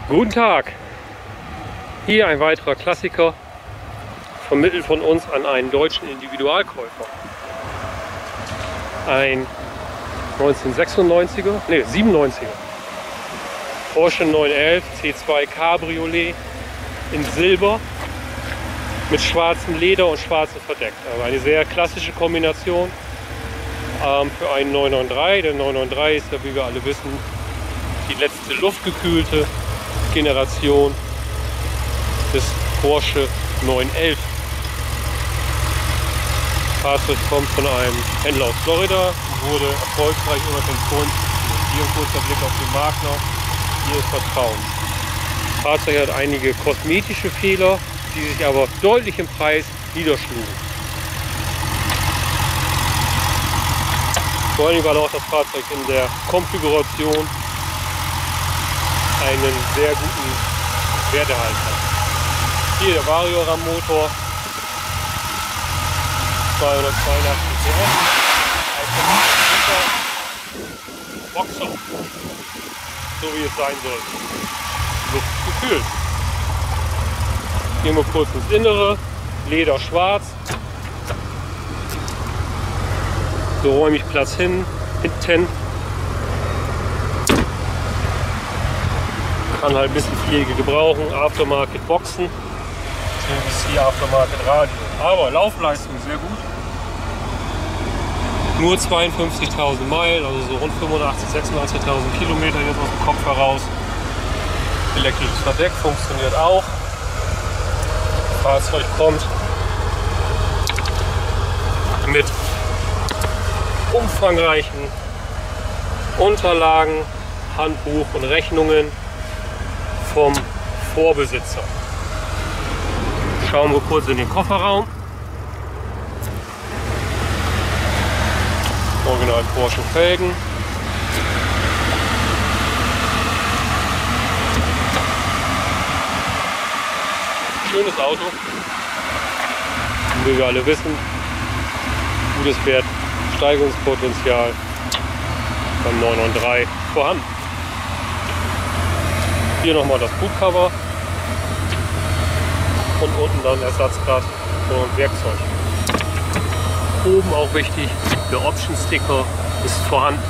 Guten Tag! Hier ein weiterer Klassiker, vermittelt von uns an einen deutschen Individualkäufer. Ein 1996er, ne 97er Porsche 911 C2 Cabriolet in Silber mit schwarzem Leder und schwarzem Verdeck. Also eine sehr klassische Kombination für einen 993. Der 993 ist ja, wie wir alle wissen, die letzte luftgekühlte Generation des Porsche 911. Das Fahrzeug kommt von einem Händler aus Florida und wurde erfolgreich unter Kontrolle. Hier ein kurzer Blick auf den Makler. Hier ist Vertrauen. Das Fahrzeug hat einige kosmetische Fehler, die sich aber deutlich im Preis niederschlugen. Vor allem, weil auch das Fahrzeug in der Konfiguration einen sehr guten Wertehalt hat. Hier der Vario-RAM-Motor, 282 PS, Boxer, so wie es sein soll, luftgekühlt. Gehen wir kurz ins Innere, Leder schwarz, so räumlich Platz hinten. Kann halt ein bisschen Pflege gebrauchen, Aftermarket Boxen, CVC Aftermarket Radio. Aber Laufleistung sehr gut. Nur 52.000 Meilen, also so rund 85.000, 86.000 Kilometer jetzt aus dem Kopf heraus. Elektrisches Verdeck funktioniert auch. Das Fahrzeug kommt mit umfangreichen Unterlagen, Handbuch und Rechnungen vom Vorbesitzer. Schauen wir kurz in den Kofferraum. Original Porsche Felgen. Schönes Auto. Und wie wir alle wissen, gutes Wertsteigerungspotenzial beim 993 vorhanden. Hier nochmal das Bootcover und unten dann Ersatzrad und Werkzeug. Oben auch wichtig, der Option Sticker ist vorhanden.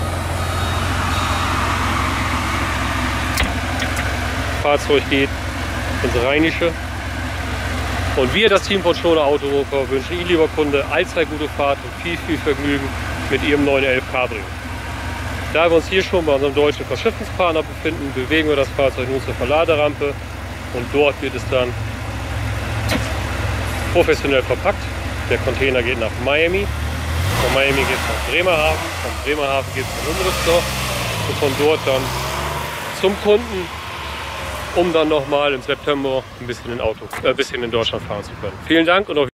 Das Fahrzeug geht ins Rheinische. Und wir, das Team von Schoner Autoroper, wünschen Ihnen, lieber Kunde, allzeit gute Fahrt und viel Vergnügen mit Ihrem 911 Cabrio. Da wir uns hier schon bei unserem deutschen Verschiffungspartner befinden, bewegen wir das Fahrzeug nun zur Verladerampe und dort wird es dann professionell verpackt. Der Container geht nach Miami, von Miami geht es nach Bremerhaven, von Bremerhaven geht es nach Umrüstor und von dort dann zum Kunden, um dann nochmal im September ein bisschen in Deutschland fahren zu können. Vielen Dank und auf